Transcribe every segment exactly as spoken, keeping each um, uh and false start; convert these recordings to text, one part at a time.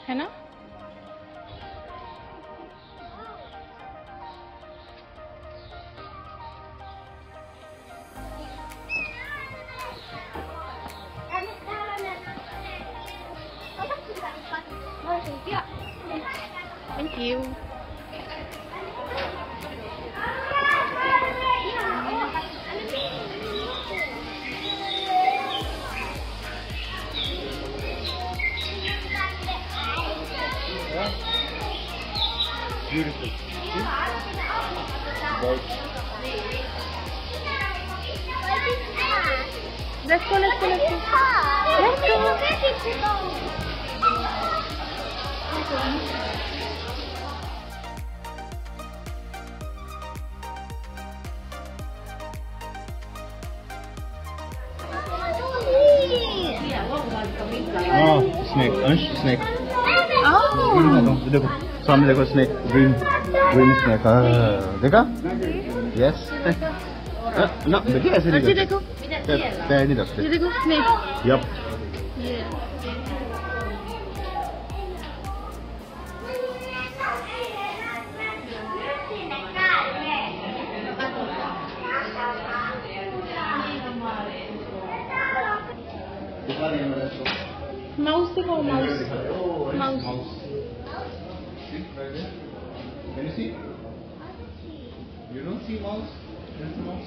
है ना? Thank you. Beautiful. Let's go, let's go, let's go. Let's go. Oh, snake. Ansh, snake. Oh. देखो सामने देखो snake. Green, green snake. हाँ, देखा? Yes. ना, देखिए ऐसे नहीं अच्छी देखो. पैर नहीं रखते. ये देखो snake. Yup. Mouse देखो mouse. Mouse. Can you see? You don't see mouse? There's mouse.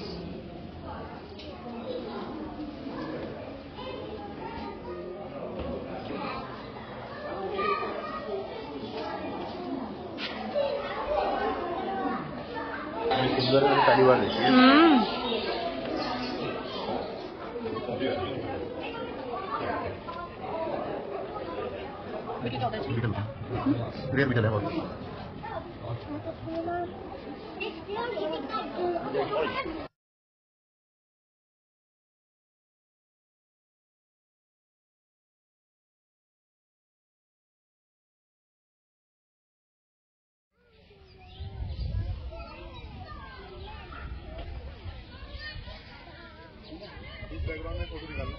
Hmm. Real beetle है बहुत. इस बैकग्राउंड में फोटो निकालना.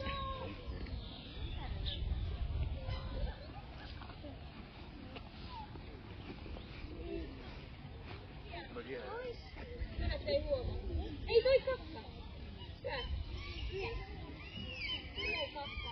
Ei voi kakka. Tää. Minä kakka.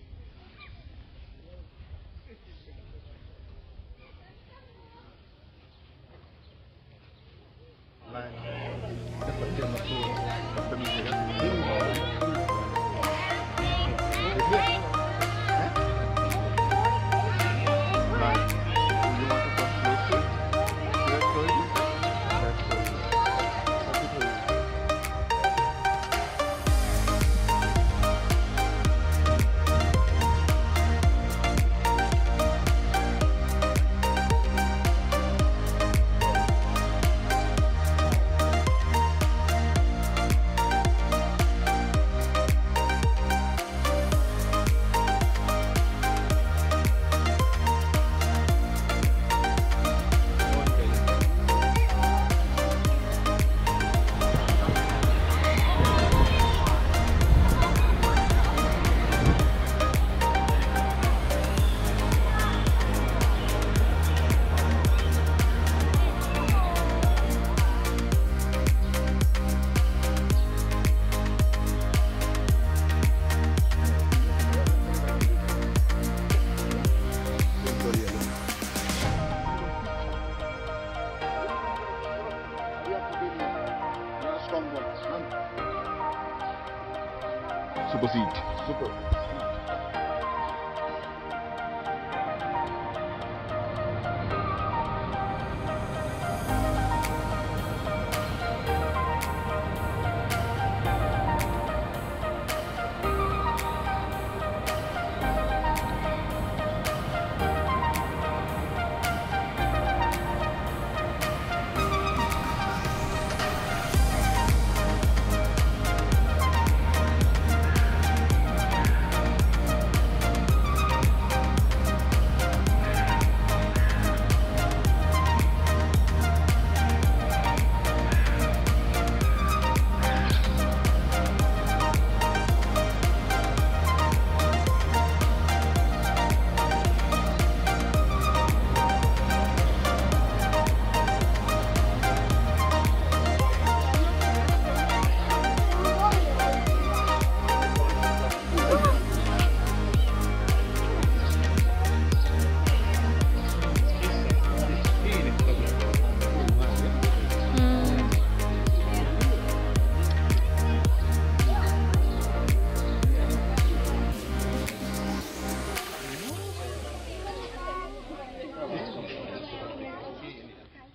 Super seat. Super.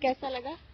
कैसा लगा?